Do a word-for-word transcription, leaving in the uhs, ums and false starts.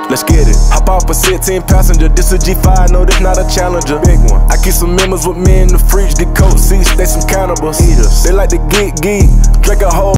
let's get it. Hop off a sixteen passenger, this a G five, no, this not a Challenger. Big one. I keep some members with me in the fridge, the coat seats, they some cannibals. Eaters. They like to get geek, drink a whole